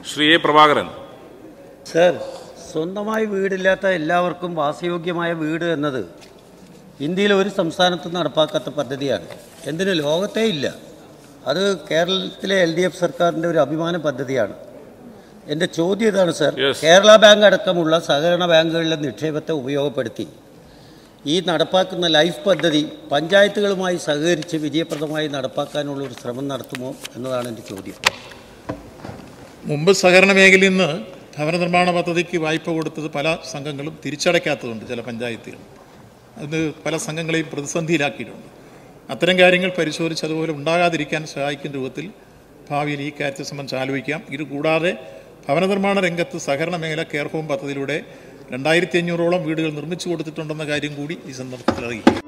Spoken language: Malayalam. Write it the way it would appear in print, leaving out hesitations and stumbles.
ശ്രീ എ. പ്രഭാകരൻ. സർ, സ്വന്തമായി വീടില്ലാത്ത എല്ലാവർക്കും വാസയോഗ്യമായ വീട് എന്നത് ഇന്ത്യയിലെ ഒരു സംസ്ഥാനത്തും നടപ്പാക്കാത്ത പദ്ധതിയാണ്. എന്തിന് ലോകത്തേ ഇല്ല. അത് കേരളത്തിലെ LDF സർക്കാരിൻ്റെ ഒരു അഭിമാന പദ്ധതിയാണ്. എൻ്റെ ചോദ്യം ഇതാണ് സർ. കേരള ബാങ്ക് അടക്കമുള്ള സഹകരണ ബാങ്കുകളിലെ നിക്ഷേപത്തെ ഉപയോഗപ്പെടുത്തി ഈ നടപ്പാക്കുന്ന ലൈഫ് പദ്ധതി പഞ്ചായത്തുകളുമായി സഹകരിച്ച് വിജയപ്രദമായി നടപ്പാക്കാനുള്ള ഒരു ശ്രമം നടത്തുമോ എന്നതാണ് എൻ്റെ ചോദ്യം. മുമ്പ് സഹകരണ മേഖലയിൽ നിന്ന് ഭവന നിർമ്മാണ പദ്ധതിക്ക് വായ്പ കൊടുത്തത് പല സംഘങ്ങളും തിരിച്ചടയ്ക്കാത്തതുണ്ട്. ചില പഞ്ചായത്തുകൾ അത് പല സംഘങ്ങളെയും പ്രതിസന്ധിയിലാക്കിയിട്ടുണ്ട്. അത്തരം കാര്യങ്ങൾ പരിശോധിച്ച് അതുപോലെ ഉണ്ടാകാതിരിക്കാൻ സഹായിക്കുന്ന രൂപത്തിൽ ഭാവിയിൽ ഈ കാര്യത്തെ സംബന്ധിച്ച് ആലോചിക്കാം. ഇത് കൂടാതെ ഭവന നിർമ്മാണ രംഗത്ത് സഹകരണ മേഖല കെയർ ഹോം പദ്ധതിയിലൂടെ 2500ഓളം വീടുകൾ നിർമ്മിച്ചു കൊടുത്തിട്ടുണ്ടെന്ന കാര്യം കൂടി ഈ സന്ദർഭത്തിൽ അറിയിക്കും.